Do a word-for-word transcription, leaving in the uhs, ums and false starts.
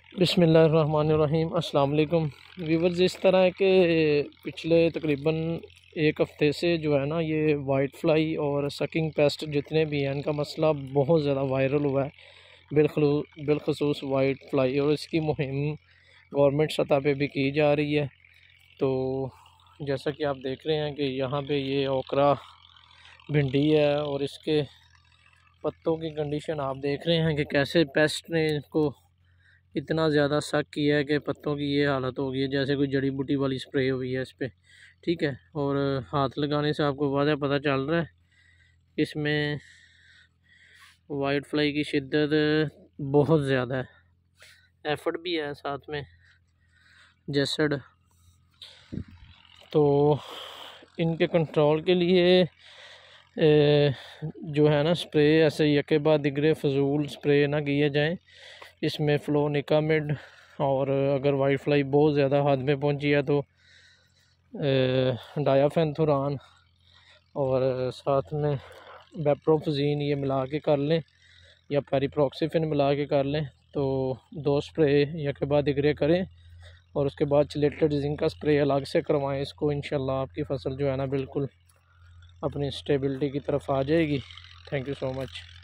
बिस्मिल्लाहिर्रहमानिर्रहीम। अस्सलाम वालेकुम व्यूवर्स। इस तरह के पिछले तकरीबन एक हफ़्ते से जो है ना, ये वाइट फ्लाई और सकिंग पेस्ट जितने भी हैं, इनका मसला बहुत ज़्यादा वायरल हुआ है, बिलखलू बिलखसूस वाइट फ्लाई। और इसकी मुहिम गवर्नमेंट सतह पे भी की जा रही है। तो जैसा कि आप देख रहे हैं कि यहाँ पे ये ओकरा भिंडी है और इसके पत्तों की कंडीशन आप देख रहे हैं कि कैसे पेस्ट ने इसको इतना ज़्यादा शक किया है कि पत्तों की ये हालत हो गई है जैसे कोई जड़ी बूटी वाली स्प्रे हुई है इस पर। ठीक है, और हाथ लगाने से आपको वाज़ह पता चल रहा है इसमें वाइट फ्लाई की शिद्दत बहुत ज़्यादा है। एफर्ट भी है साथ में जेसड। तो इनके कंट्रोल के लिए जो है ना, स्प्रे ऐसे यके बाद दिगरे फजूल स्प्रे ना किए जाएं। इसमें फ्लोनिकामिड, और अगर वाइट फ्लाई बहुत ज़्यादा हद में पहुंची है तो डायाफेंथुरान और साथ में बेप्रोफजीन ये मिला के कर लें, या पेरिप्रोक्सिफिन मिला के कर लें। तो दो स्प्रे यके बाद दिगरे करें और उसके बाद चिलेटेड जिंक का स्प्रे अलग से करवाएं इसको। इंशाल्लाह आपकी फ़सल जो है ना, बिल्कुल अपनी स्टेबिलिटी की तरफ आ जाएगी। Thank you so much.